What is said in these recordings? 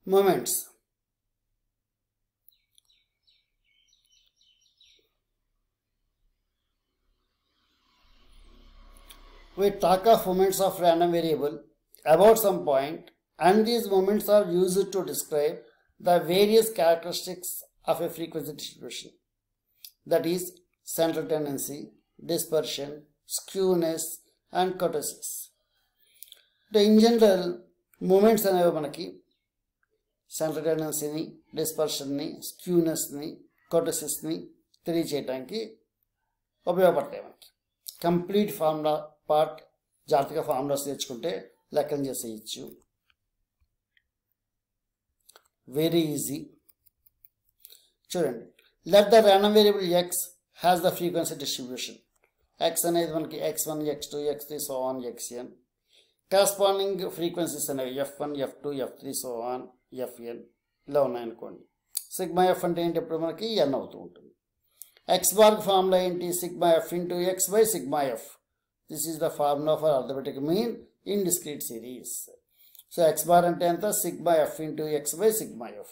moments. We talk of moments of random variable about some point, and these moments are used to describe the various characteristics of a frequency distribution, that is central tendency, dispersion, skewness and kurtosis. In general, moments అనేవి మనకి central టెండెన్సీని, డిస్పర్షన్ని, స్క్యూనెస్ని, kurtosisని తెలియచేయడానికి ఉపయోగపడతాయి. మనకి complete formula part జాగ్రత్తగా formulas తెచ్చుకుంటే లెక్కలు చేసేయచ్చు. Very easy. చూడండి, let the random variable X has the frequency distribution. X అనేది మనకి x1, x2, x3 so on xn. Corresponding frequencies అనేవి f1, f2, f3 so on fn ఇలా ఉన్నాయనుకోండి. సిగ్మా ఎఫ్ అంటే ఏంటి? ఇప్పుడు మనకి n అవుతూ ఉంటుంది. ఎక్స్ బార్ ఫార్ములా ఏంటి? Sigma F into X by sigma F. This is the formula for arithmetic mean in discrete series. So x bar ante anta? Sigma f into x by sigma f.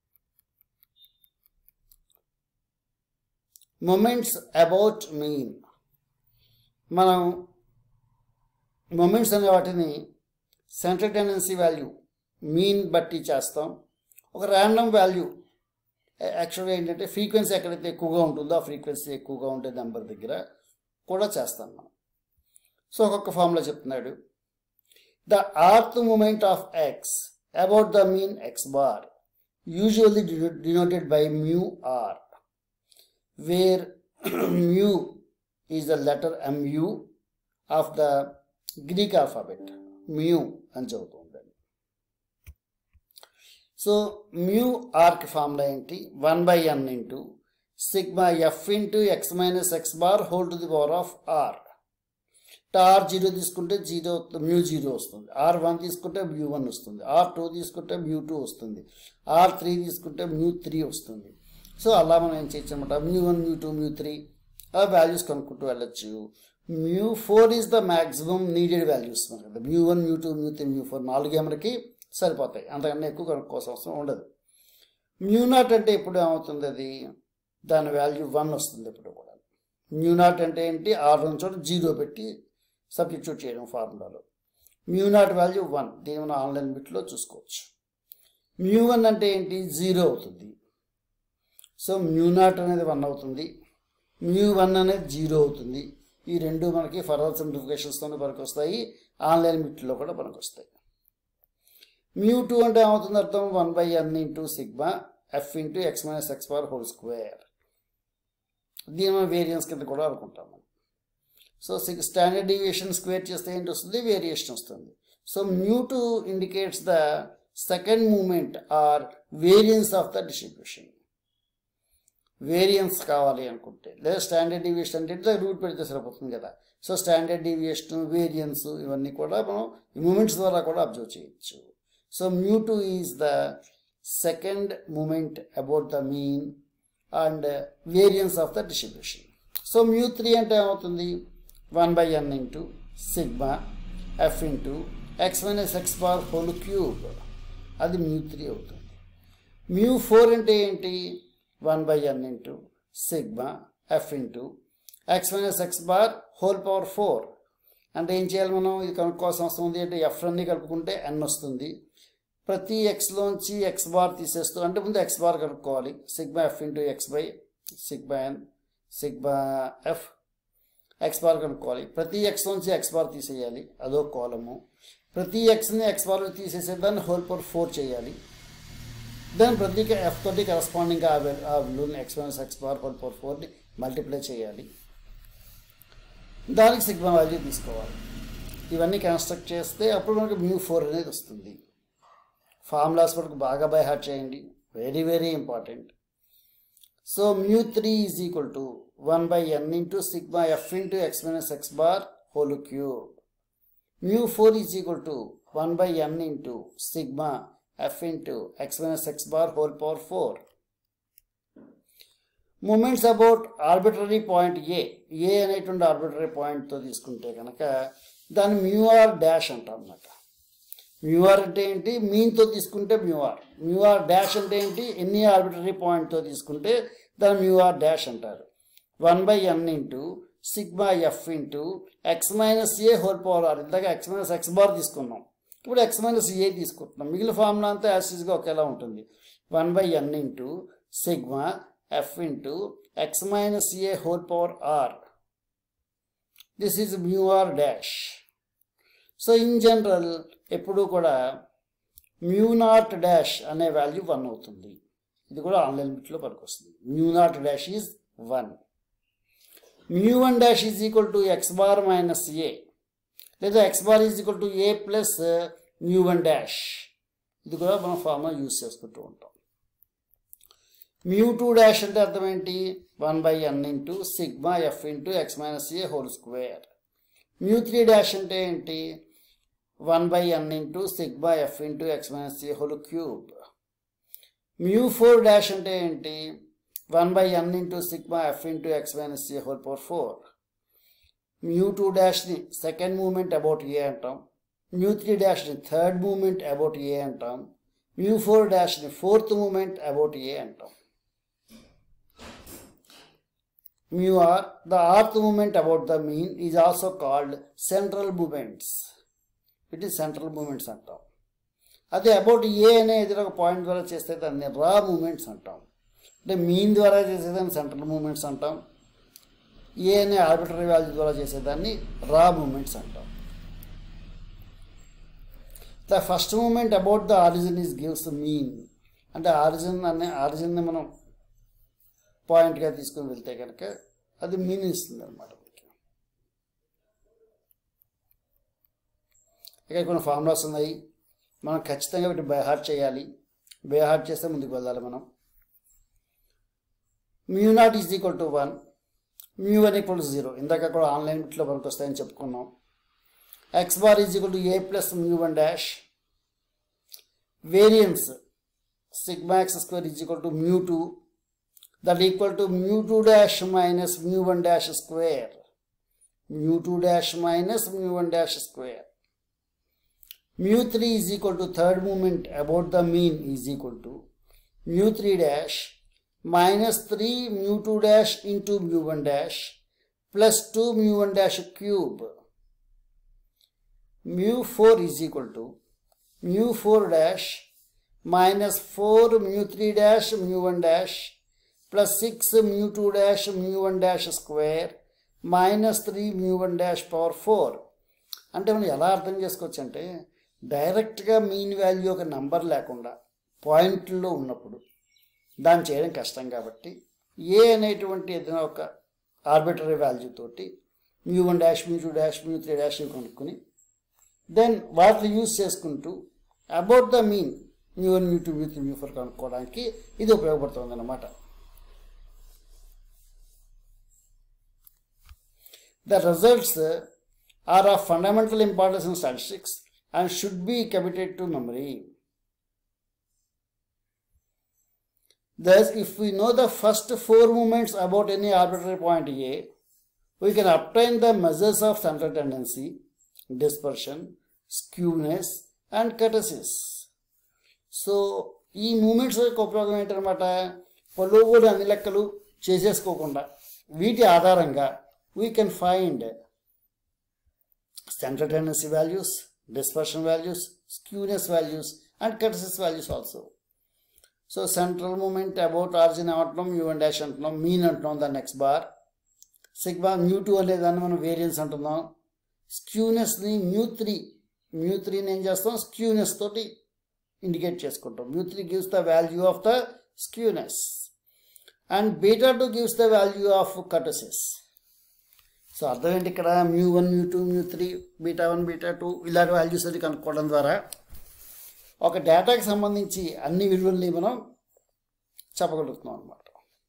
Moments about mean. మనం moments అనే వాటిని central tendency value mean బట్టి చేస్తాం. ఒక random value యాక్చువల్గా ఏంటంటే frequency ఎక్కడైతే ఎక్కువగా ఉంటుందో ఆ ఫ్రీక్వెన్సీ ఎక్కువగా ఉండే నెంబర్ దగ్గర కూడా చేస్తాం మనం. సో ఒక్కొక్క ఫార్ములా చెప్తున్నాడు. The rth moment of X about the mean X bar usually denoted by mu r, where mu is the letter mu of the Greek alphabet. mu అని చదువుతుందండి. సో mu rకి formula ఏంటి? 1/n into sigma F into X minus X bar whole to the power of r. r0 తీసుకుంటే 0 mu0 వస్తుంది. r1 తీసుకుంటే mu1 వస్తుంది. r2 తీసుకుంటే mu2 వస్తుంది. r3 తీసుకుంటే mu3 వస్తుంది. సో అలా మనం ఏం చేయొచ్చు అనమాట, mu1, mu2, mu3 ఆ వాల్యూస్ కనుక్కుంటూ వెళ్ళచ్చు. mu4 is the maximum needed values మనకి. mu1, mu2, mu3, mu4 నాలుగే మనకి సరిపోతాయి, అంతకన్నా ఎక్కువ కనుక్కోవాల్సిన అవసరం ఉండదు. mu0 అంటే ఇప్పుడు ఏమవుతుంది? అది దాని వాల్యూ 1 వస్తుంది ఇప్పుడు కూడా. mu0 అంటే ఏంటి? r1 చోట 0 పెట్టి సబ్స్టిట్యూట్ చేయడం ఫార్ములాలో. mu0 value 1. దీన్ని మనం ఆన్లైన్ బిట్లో చూసుకోవచ్చు. mu1 అంటే ఏంటి? 0 అవుతుంది. సో mu0 అనేది 1 అవుతుంది, mu1 అనేది 0 అవుతుంది. ఈ రెండు మనకి ఫర్దర్ సింప్లిఫికేషన్స్తోనే పనికి వస్తాయి, ఆన్లైన్ బిట్లో కూడా పనికి వస్తాయి. mu2 అంటే ఏమవుతుంది అర్థం? 1/n into sigma F into X minus X bar whole square. దీని మనం వేరియన్స్ కింద కూడా అనుకుంటాం. సో స్టాండర్డ్ డీవియేషన్ స్క్వేర్ చేస్తే ఏంటి వస్తుంది? వేరియేషన్ వస్తుంది. So mu2 indicates the second moment or variance of the distribution. Variance కావాలి అనుకుంటే, లేదా స్టాండర్డ్ డీవియేషన్ అంటే రూట్ పెడితే సరిపోతుంది కదా. సో స్టాండర్డ్ డీవియేషన్, వేరియన్స్ ఇవన్నీ కూడా మనం ఈ మూమెంట్స్ ద్వారా కూడా అబ్జర్వ్ చేయొచ్చు. So mu2 is the second moment about the mean and variance of the distribution. So mu3 అంటే ఏమవుతుంది? 1/n into sigma F into X minus X bar whole cube. అది mu3 అవుతుంది. mu4 అంటే ఏంటి? 1/n into sigma F into X minus X bar whole power 4. అంటే ఏం చేయాలి మనం? ఇది కనుక్కోవాల్సిన అవసరం ఉంది. అంటే ఎఫ్ అన్ని కలుపుకుంటే n వస్తుంది. ప్రతి ఎక్స్లోంచి ఎక్స్ బార్ తీసేస్తూ, అంటే ముందు ఎక్స్ బార్ కనుక్కోవాలి. Sigma F into X by sigma N sigma F X bar కనుక్కోవాలి. ప్రతి ఎక్స్ నుంచి ఎక్స్ బార్ తీసేయాలి, అదో కాలము. ప్రతి ఎక్స్ని ఎక్స్ బార్ తీసేసే దాన్ని హోల్ పవర్ 4 చేయాలి. దాని ప్రతి ఎఫ్ తోటి కరస్పాండింగ్ ఆ విలువని X minus X bar whole power 4ని మల్టిప్లై చేయాలి. దానికి సిగ్మా వాల్యూ తీసుకోవాలి. ఇవన్నీ కన్స్ట్రక్ట్ చేస్తే అప్పుడు మనకు mu4 అనేది వస్తుంది. ఫార్ములాస్ వరకు బాగా బై హార్ట్ చేయండి, very very important. So mu3 is equal to 1/n into sigma F into X minus X bar whole cube. mu4 is equal to 1/n into sigma F into X minus X bar whole power 4. Moments about arbitrary point A అనేటువంటి arbitrary పాయింట్తో తీసుకుంటే కనుక దాన్ని μr dash అంటాం అన్నమాట. Mu R అంటే ఏంటి, మీన్తో తీసుకుంటే mu R dash అంటే ఏంటి, ఎన్ని ఆర్బిటరీ పాయింట్తో తీసుకుంటే దాన్ని మ్యూ ఆర్ డాష్ అంటారు. 1/n into sigma F into X minus A whole power R. ఇందాక ఎక్స్ మైనస్ ఎక్స్ బార్ తీసుకున్నాం, ఇప్పుడు ఎక్స్ మైనస్ ఏ తీసుకుంటున్నాం. మిగిలిన ఫార్ములా అంతా యాసిడ్గా ఒకేలా ఉంటుంది. 1/n into sigma F into X minus A whole power R. This is mu R dash. So in general ఎప్పుడు కూడా మ్యూ నాట్ డాష్ అనే వాల్యూ 1 అవుతుంది. ఇది కూడా ఆన్లైన్ బిట్లో పనికొస్తుంది. Mu naught dash is 1. μ1 dash is equal to X bar minus A, లేదా X bar is equal to A plus μ1 dash. ఇది కూడా మనం ఫార్ములా యూజ్ చేసుకుంటూ ఉంటాం. μ2 డాష్ అంటే అర్థం ఏంటి, 1/n into sigma F into X minus A whole square. μ3 dash అంటే ఏంటి, 1/n into sigma F into X minus A whole cube. μ4 dash అంటే ఏంటి, 1/n into sigma F into X minus A whole power 4. μ2 డాష్ని second moment about A అంటాం, μ3 డాష్ని third moment about A అంటాం, μ4 డాష్ని fourth moment about A అంటాం. mu r, the rth movement about the mean, is also called central movements. It is central movements అంటాం. అదే about a అనే ఏదైనా ఒక పాయింట్ ద్వారా చేస్తే దాన్ని రా మూమెంట్స్ అంటాం. అంటే మీన్ ద్వారా చేసేదాన్ని సెంట్రల్ మూమెంట్స్ అంటాం, ఏ అనే ఆర్బిటరీ వాల్యూ ద్వారా చేసేదాన్ని రా మూమెంట్స్ అంటాం. The first moment about the origin is gives mean. అంటే ఆరిజిన్ని మనం పాయింట్గా తీసుకుని వెళ్తే కనుక అది మీన్ ఇస్తుంది అనమాట. ఇక్కడ కొన్ని ఫార్ములాస్ ఉన్నాయి, మనం ఖచ్చితంగా వీటిని బైహార్ట్ చేయాలి. బైహార్ట్ చేస్తే ముందుకు వెళ్ళాలి మనం. μ0 is equal to 1, μ1 equal to 0. ఇందాక కూడా ఆన్లైన్ బిట్లో మనకు వస్తాయని చెప్పుకున్నాం. X bar is equal to A plus μ1 dash. Variance sigma X square is equal to μ2, that equal to μ2 dash minus μ1 dash square. μ2 dash minus μ1 dash square. μ3 is equal to third moment about the mean is equal to μ3 dash minus 3 μ2 dash into μ1 dash plus 2 μ1 dash cube. μ4 is equal to μ4 dash minus 4 μ3 dash μ1 dash plus 6 μ2 dash μ1 dash square minus 3 μ1 dash power 4. అంటే మనం ఎలా అర్థం చేసుకోవచ్చు అంటే, డైరెక్ట్గా mean value ఒక number లేకుండా పాయింట్లో ఉన్నప్పుడు దాన్ని చేయడం కష్టం కాబట్టి ఏ అనేటువంటి ఏదైనా ఒక ఆర్బిటరీ వాల్యూ తోటి μ1 డాష్ μ2 డాష్ μ3 డాష్ కనుక్కొని దెన్ వాటిని యూజ్ చేసుకుంటూ అబౌట్ ద మీన్ μ1 μ2 μ3 μ4 కనుక్కోవడానికి ఇది ఉపయోగపడుతుంది అన్నమాట. The results are of fundamental importance in statistics and should be committed to memory. Thus, if we know the first 4 movements about any arbitrary point A, we can obtain the measures of central tendency, dispersion, skewness and kurtosis. So, ఈ moments యొక్క ఉపయోగం ఏంటన్నమాట, పొలవుడు అన్ని లెక్కలు చేసేసుకోకుండా వీటి ఆధారంగా we can find central tendency values, dispersion values, skewness values and kurtosis values also. So central moment about origin అంటున్నాం, μ1 dash అంటున్నాం, mean అంటున్నాం, దాన్ని x bar. సిగ్మా μ2 అనేదాన్ని మనం వేరియన్స్ అంటున్నాం. స్క్యూనెస్ని μ3ని ఏం చేస్తాం, స్క్యూనెస్ తోటి ఇండికేట్ చేసుకుంటాం. μ3 gives the value of the skewness and β2 gives the value of kurtosis. So అర్థం ఏంటి, ఇక్కడ μ1 μ2 μ3 β1 β2 ఇలాంటి వాల్యూస్ అది కనుక్కోవడం ద్వారా ఒక డేటాకి సంబంధించి అన్ని విలువల్ని మనం చెప్పగలుగుతున్నాం అన్నమాట.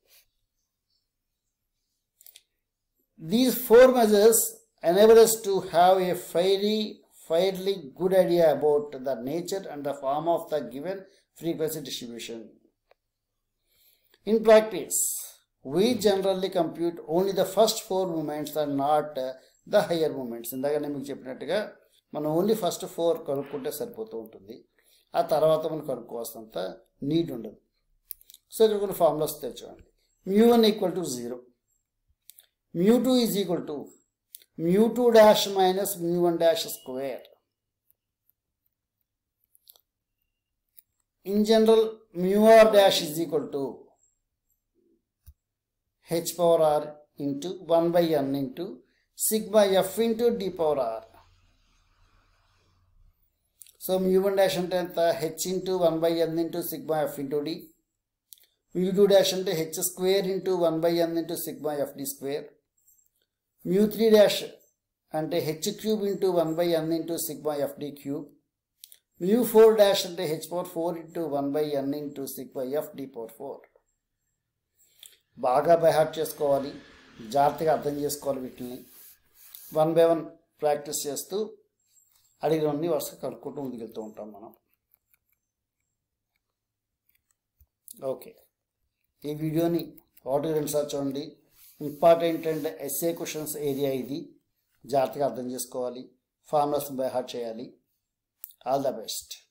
These 4 measures enable us to have a fairly good idea about the nature and the form of the given frequency distribution. In practice, we generally compute only the first 4 movements and not the higher movements. ఇందాక నేను మీకు చెప్పినట్టుగా మనం only first 4 కనుక్కుంటే సరిపోతూ ఉంటుంది. ఆ తర్వాత మనం కనుక్కోవాల్సినంత నీడ్ ఉండదు. సో ఇక్కడ కొన్ని ఫార్ములాస్ తెచ్చుకోండి. μ1 equal to 0, μ2 is equal to μ2 dash minus μ1 dash square. In general, mu r dash is equal to h power r into 1 by n into sigma f into d power r. So mu1 dash ante enta h into 1 by n into sigma f into d. mu2 dash ante h square into 1 by n into sigma f d square. mu3 dash ante h cube into 1 by n into sigma f d cube. mu4 dash అంటే h power 4 into 1 by n into sigma f d power 4. బాగా by heart చేసుకోవాలి, జాగ్రత్తగా అర్థం చేసుకోవాలి. వీటిని 1 by 1 practice చేస్తూ అడిగినవన్నీ వరుసగా కనుక్కుంటూ ముందుకెళ్తూ ఉంటాం మనం. ఓకే, ఈ వీడియోని 1-2 సార్లు చూడండి. Important and SA questions area ఇది. జాగ్రత్తగా అర్థం చేసుకోవాలి, ఫార్ములాస్ బై హార్ట్ చేయాలి. All the best.